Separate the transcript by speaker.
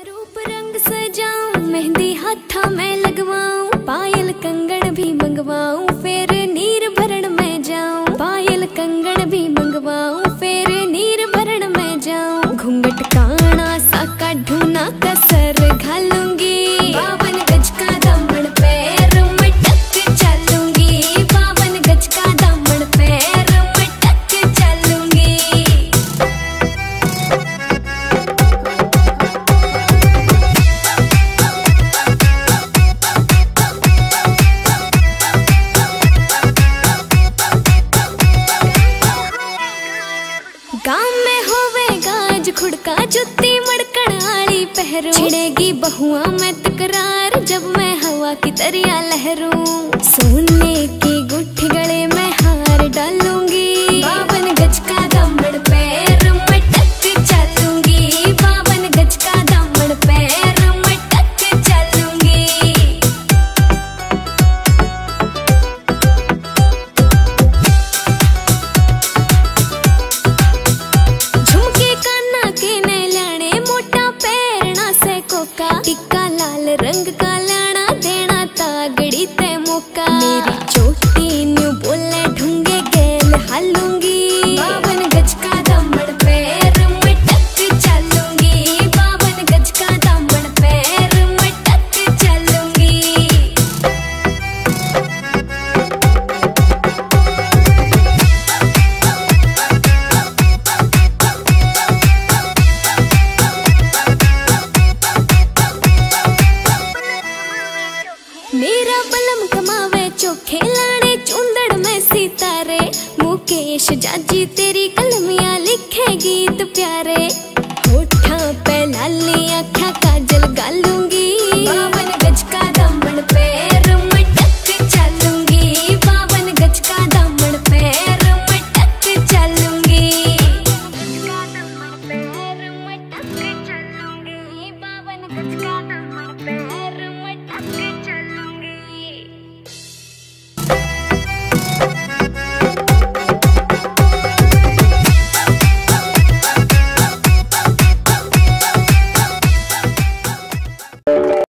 Speaker 1: रूप रंग सजाऊं, मेहंदी हाथा में लगवाऊं, पायल कंगन भी मंगवाऊं, फिर नीर भरण में जाऊं। पायल कंगन भी मंगवाऊं, फिर नीर भरण में जाऊं। घूंघट काना सा काढूं ना कसर घालूंगी, 52 गज का दामन पैर मटक चलूंगी। 52 गज का दामन पैर मटक चलूंगी। गाँव में होवे गाज खुड़का, जुत्ती मड़कन आली पहरू। छिड़ेगी बहुआ में तकरार, जब मैं हवा की तरिया लहरूं। सोने की गुट्ठी गले में हार डालूंगी, 52 गज का दामन पैर मटक चलूंगी। 52 गज का दामन पैर मटक चलूंगी। टिक्का लाल रंग का लाना, देना तागड़ी ते मौका। मेरी चोटी न्यू बोले ढूंगे गेल हालूंगी, 52 गज का दामन पैर मटक चलूंगी। 52 गज का दामन पैर मटक चलूंगी। मेरा बलम कमावे चोखे लाने, चूंदड़ में सितारे। मुकेश जाजी तेरी कलमियां लिखे गीत प्यारे। होठा पे लाली आँखा काजल गालूंगी, 52 गज का दामन पैर मटक चलूंगी। 52 गज का दामन पैर मटक चलूंगी। 52 गज का